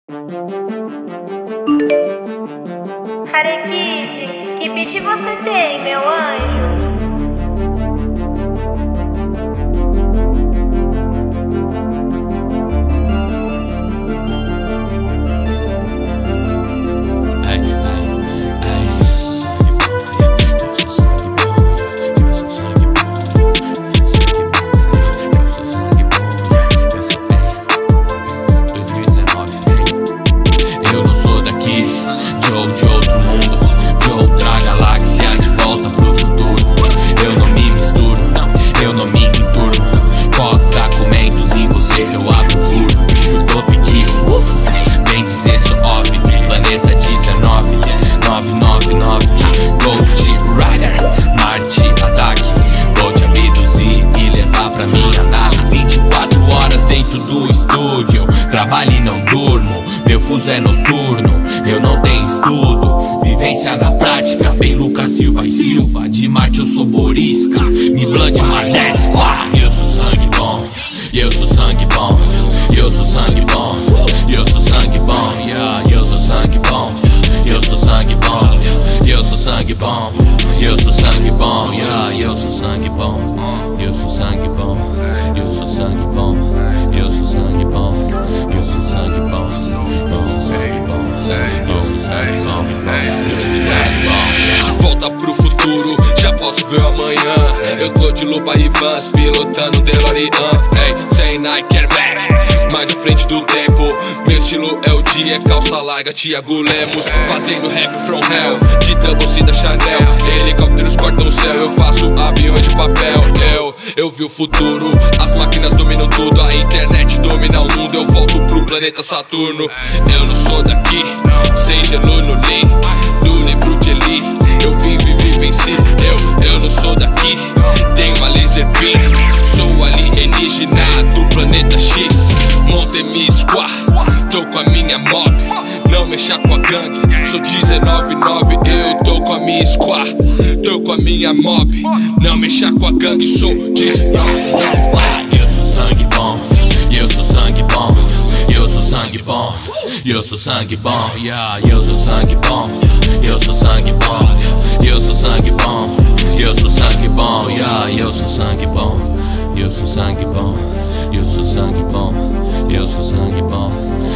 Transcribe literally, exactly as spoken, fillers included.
Harekishi, que beat você tem, meu anjo? Trabalho e não durmo, meu fuso é noturno. Eu não tenho estudo, vivência na prática. Bem Lucas Silva e Silva, de Marte eu sou Borisca. Me blood Mardet Squad. Eu sou sangue bom, eu sou sangue bom, eu sou sangue bom, eu sou sangue bom, yeah, eu sou sangue bom, eu sou sangue bom, eu sou sangue bom, eu sou sangue bom, yeah, eu sou sangue bom, eu sou sangue bom, eu sou sangue bom, eu sou sangue bom, eu sou sangue bom, eu sou sangue bom, eu sou sangue bom, eu sou sangue bom. De volta pro futuro, já posso ver amanhã. Eu tô de lupa e Vans, pilotando DeLorean. Ei, sem Nike Air Max, mais à frente do tempo. Meu estilo é o dia, calça larga, Thiago Lemos. Fazendo rap from hell, de Double C da Chanel. Helicópteros cortam o céu, eu faço aviões de papel. Eu, eu vi o futuro, as máquinas dominam tudo. A internet domina o mundo, eu volto pro planeta Saturno. Eu não sou daqui, sem gelo no lean, do livro de Eli. Eu vim, vivi, venci. Eu, eu não sou daqui, tenho uma laser beam. Sou alienígena do planeta X. Montei minha squad, tô com a minha mob. Não mexa com a gangue, sou dezenove nove. Eu tô com a minha squad, tô com a minha mob. Não mexa com a gangue, sou dezenove nove. Eu sou sangue bom, eu sou sangue bom, eu sou sangue bom, eu sou sangue bom, yeah, eu sou sangue bom, eu sou sangue bom, eu sou sangue bom, eu sou sangue bom, yeah, eu sou sangue bom, eu sou sangue bom, eu sou sangue bom, eu sou sangue bom.